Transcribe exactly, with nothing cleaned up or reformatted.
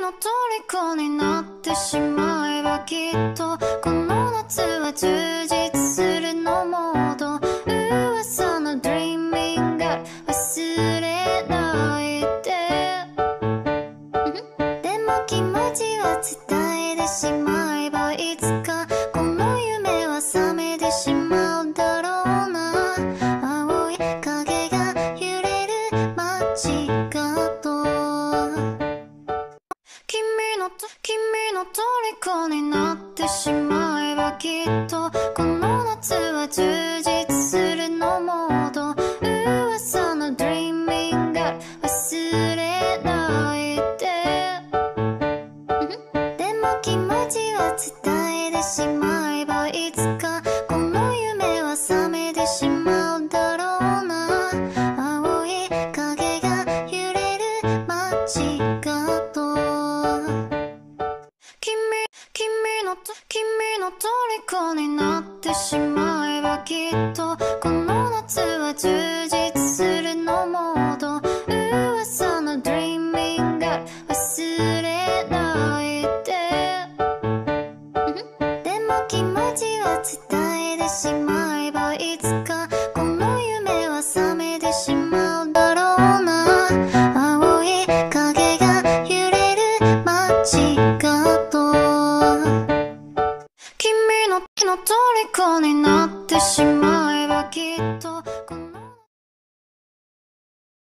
の虜になってしまえばきっとこの夏は充実するのモード噂の Dreaming Girl 忘れないででも気持ちは伝えてしまえばいつかこの夢は覚めてしまうだろうな青い影が揺れる街角君の君の虜になってしまえばきっとこの夏は充実するのモード噂の Dreaming Girl 忘れないででも気持ちは伝えてしまえばいつかこの夢は覚めてしまうだろうな青い影が揺れる街角君君の君の虜になってしまえばきっと